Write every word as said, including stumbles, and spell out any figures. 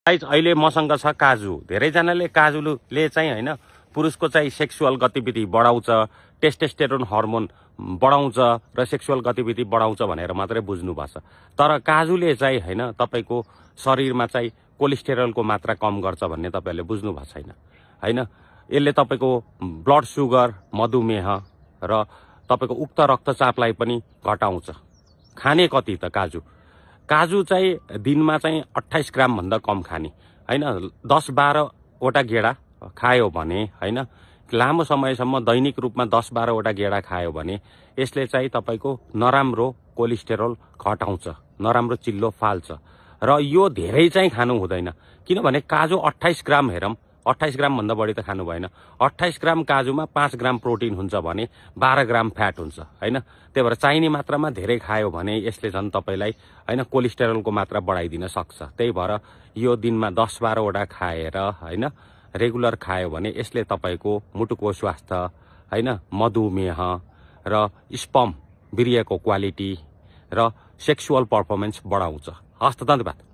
अहिले मसँग छ काजु। धेरैजनाले काजुले चाहिँ हैन पुरुषको चाहिँ सेक्सुअल गतिविधि बढाउँछ, टेस्टोस्टेरोन हर्मोन बढाउँछ र सेक्सुअल गतिविधि बढाउँछ भनेर मात्रै बुझ्नु भएको छ। तर काजुले चाहिँ हैन तपाईको शरीरमा चाहिँ कोलेस्टेरोलको मात्रा कम गर्छ भन्ने तपाईहरुले बुझ्नु भएको छैन हैन। यसले तपाईको ब्लड सुगर, मधुमेह र तपाईको उक्त रक्तचापलाई पनि घटाउँछ। खाने कति त काजु? काजु चाहिँ दिनमा चाहिँ अट्ठाइस ग्राम भन्दा कम खाने हैन। दस बाह्र वटा गेडा खायो भने हैन, लामो समयसम्म दैनिक रूपमा दस बाह्र वटा गेडा खायो भने यसले चाहिँ तपाईको नराम्रो कोलेस्टेरोल घटाउँछ, नराम्रो चिल्लो फाल्छ। र यो धेरै चाहिँ खानु हुँदैन, किनभने काजु अट्ठाइस ग्राम हेरौं, अट्ठाइस ग्राम भन्दा बढी त खानु भएन। अट्ठाइस ग्राम काजुमा पाँच ग्राम प्रोटिन हुन्छ भने बाह्र ग्राम फ्याट हुन्छ हैन। त्यही भएर चाहिने मात्रामा धेरै खायो भने यसले झन् तपाईलाई हैन कोलेस्टेरोलको मात्रा बढाइदिन सक्छ। त्यही भएर यो दिनमा दस बाह्र वटा खाएर हैन रेगुलर खायो भने यसले तपाईको मुटुको स्वास्थ्य हैन, मधुमेह र स्पर्म वीर्यको क्वालिटी र सेक्सुअल परफर्मेन्स बढाउँछ। हस्त धन्यवाद।